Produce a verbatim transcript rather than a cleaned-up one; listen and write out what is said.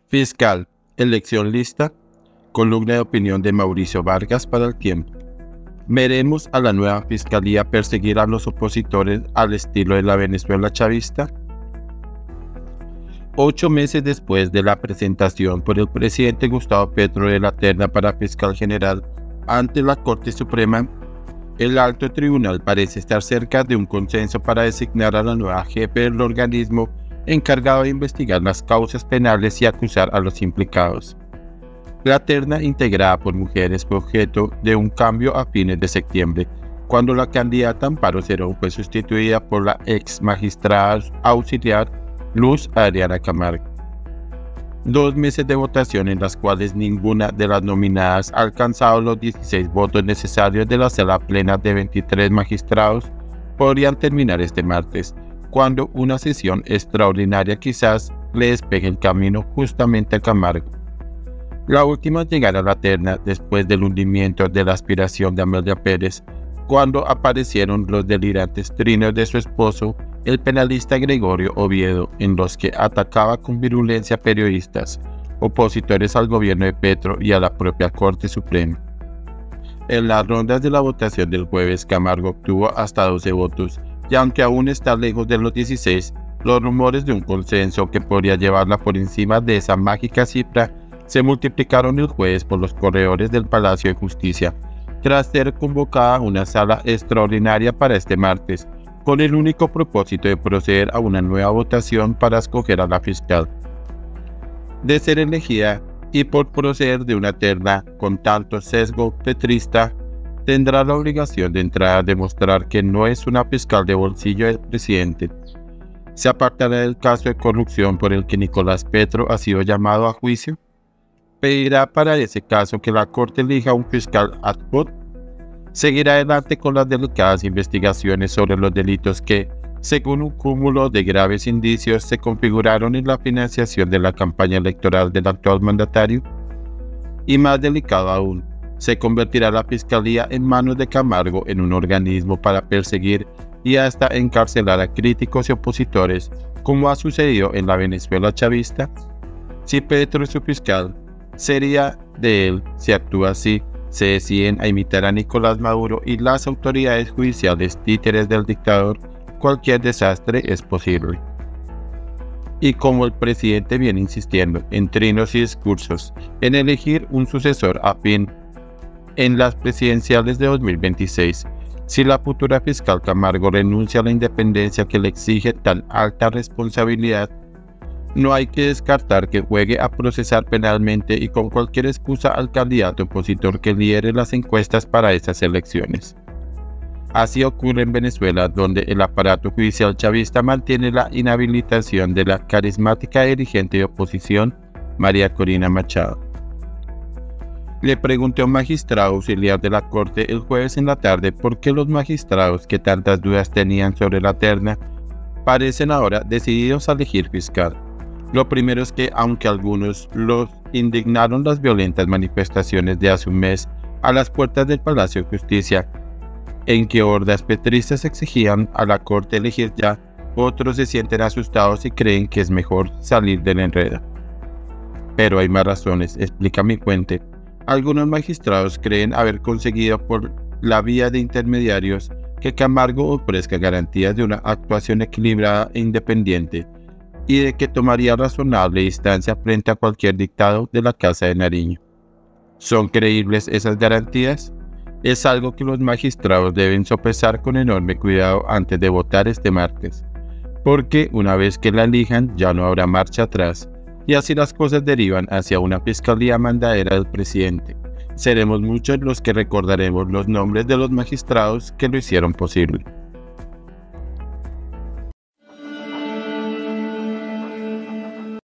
Fiscal, elección lista, columna de opinión de Mauricio Vargas para El Tiempo. ¿Veremos a la nueva fiscalía perseguir a los opositores al estilo de la Venezuela chavista? Ocho meses después de la presentación por el presidente Gustavo Petro de la terna para fiscal general ante la Corte Suprema, el alto tribunal parece estar cerca de un consenso para designar a la nueva jefe del organismo encargado de investigar las causas penales y acusar a los implicados. La terna, integrada por mujeres, fue objeto de un cambio a fines de septiembre, cuando la candidata Amparo Cerón fue sustituida por la ex magistrada auxiliar Luz Adriana Camargo. Dos meses de votación en las cuales ninguna de las nominadas ha alcanzado los dieciséis votos necesarios de la sala plena de veintitrés magistrados podrían terminar este martes, cuando una sesión extraordinaria quizás le despeje el camino justamente a Camargo. La última en llegar a la terna después del hundimiento de la aspiración de Amelia Pérez, cuando aparecieron los delirantes trinos de su esposo, el penalista Gregorio Oviedo, en los que atacaba con virulencia a periodistas, opositores al gobierno de Petro y a la propia Corte Suprema. En las rondas de la votación del jueves, Camargo obtuvo hasta doce votos, y aunque aún está lejos de los dieciséis, los rumores de un consenso que podría llevarla por encima de esa mágica cifra se multiplicaron el jueves por los corredores del Palacio de Justicia, tras ser convocada una sala extraordinaria para este martes, con el único propósito de proceder a una nueva votación para escoger a la fiscal. De ser elegida y por proceder de una terna con tanto sesgo petrista, tendrá la obligación de entrar a demostrar que no es una fiscal de bolsillo del presidente. ¿Se apartará del caso de corrupción por el que Nicolás Petro ha sido llamado a juicio? ¿Pedirá para ese caso que la Corte elija un fiscal ad hoc? ¿Seguirá adelante con las delicadas investigaciones sobre los delitos que, según un cúmulo de graves indicios, se configuraron en la financiación de la campaña electoral del actual mandatario? Y más delicado aún, ¿se convertirá la Fiscalía en manos de Camargo en un organismo para perseguir y hasta encarcelar a críticos y opositores, como ha sucedido en la Venezuela chavista? Si Petro es su fiscal, sería de él, si actúa así, se deciden a imitar a Nicolás Maduro y las autoridades judiciales títeres del dictador, cualquier desastre es posible. Y como el presidente viene insistiendo en trinos y discursos en elegir un sucesor afín en las presidenciales de dos mil veintiséis, si la futura fiscal Camargo renuncia a la independencia que le exige tan alta responsabilidad, no hay que descartar que juegue a procesar penalmente y con cualquier excusa al candidato opositor que lidere las encuestas para esas elecciones. Así ocurre en Venezuela, donde el aparato judicial chavista mantiene la inhabilitación de la carismática dirigente de oposición, María Corina Machado. Le pregunté a un magistrado auxiliar de la Corte el jueves en la tarde por qué los magistrados que tantas dudas tenían sobre la terna parecen ahora decididos a elegir fiscal. Lo primero es que, aunque algunos los indignaron las violentas manifestaciones de hace un mes a las puertas del Palacio de Justicia, en que hordas petristas exigían a la Corte elegir ya, otros se sienten asustados y creen que es mejor salir del enredo. Pero hay más razones, explica mi fuente. Algunos magistrados creen haber conseguido por la vía de intermediarios que Camargo ofrezca garantías de una actuación equilibrada e independiente, y de que tomaría razonable distancia frente a cualquier dictado de la Casa de Nariño. ¿Son creíbles esas garantías? Es algo que los magistrados deben sopesar con enorme cuidado antes de votar este martes, porque una vez que la elijan ya no habrá marcha atrás, y así las cosas derivan hacia una fiscalía mandadera del presidente. Seremos muchos los que recordaremos los nombres de los magistrados que lo hicieron posible.